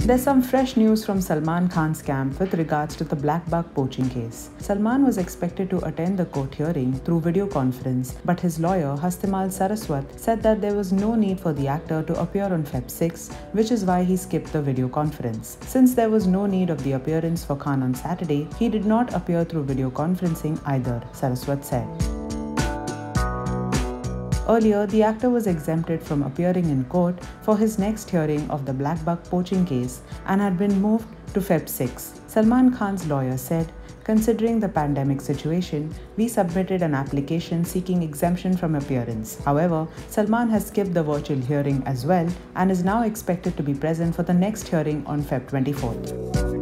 There's some fresh news from Salman Khan's camp with regards to the black buck poaching case. Salman was expected to attend the court hearing through video conference, but his lawyer Hastimal Saraswat said that there was no need for the actor to appear on Feb 6, which is why he skipped the video conference. Since there was no need of the appearance for Khan on Saturday, he did not appear through video conferencing either, Saraswat said. Earlier, the actor was exempted from appearing in court for his next hearing of the black buck poaching case and had been moved to Feb 6. Salman Khan's lawyer said, "Considering the pandemic situation, we submitted an application seeking exemption from appearance. However, Salman has skipped the virtual hearing as well and is now expected to be present for the next hearing on Feb 24th.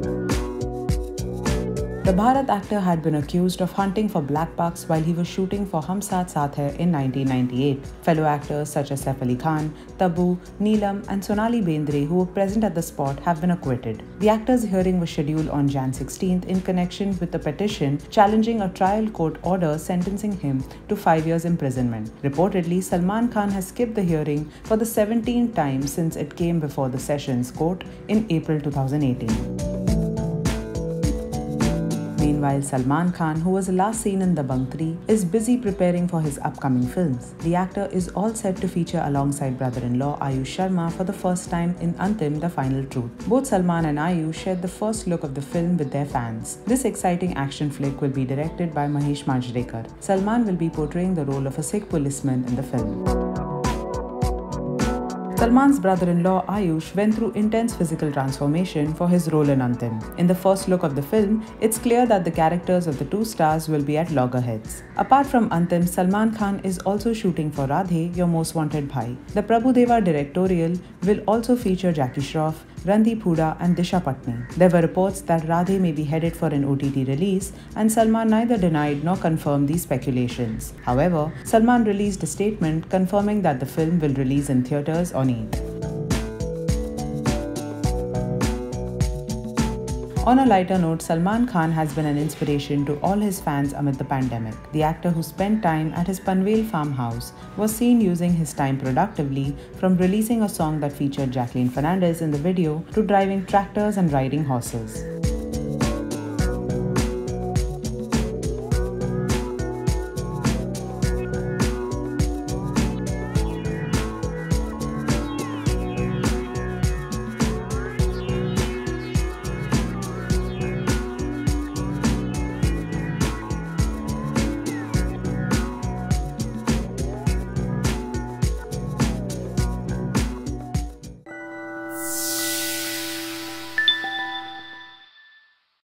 The Bharat actor had been accused of hunting for black bucks while he was shooting for Hum Saath Saath Hai in 1998. Fellow actors such as Saif Ali Khan, Tabu, Neelam and Sonali Bendre, who were present at the spot, have been acquitted. The actor's hearing was scheduled on Jan 16th in connection with the petition challenging a trial court order sentencing him to 5 years imprisonment. Reportedly, Salman Khan has skipped the hearing for the 17th time since it came before the Sessions Court in April 2018. Meanwhile, Salman Khan, who was last seen in Dabangg 3, is busy preparing for his upcoming films. The actor is all set to feature alongside brother-in-law Ayush Sharma for the first time in Antim: The Final Truth. Both Salman and Ayush shared the first look of the film with their fans. This exciting action flick will be directed by Mahesh Manjrekar. Salman will be portraying the role of a Sikh policeman in the film. Salman's brother-in-law Ayush went through intense physical transformation for his role in Antim. In the first look of the film, it's clear that the characters of the two stars will be at loggerheads. Apart from Antim, Salman Khan is also shooting for Radhe, Your Most Wanted Bhai. The Prabhudeva directorial will also feature Jackie Shroff, Randeep Hooda and Disha Patni. There were reports that Radhe may be headed for an OTT release, and Salman neither denied nor confirmed these speculations. However, Salman released a statement confirming that the film will release in theatres on Eid. On a lighter note, Salman Khan has been an inspiration to all his fans amid the pandemic. The actor, who spent time at his Panvel farmhouse, was seen using his time productively, from releasing a song that featured Jacqueline Fernandez in the video to driving tractors and riding horses.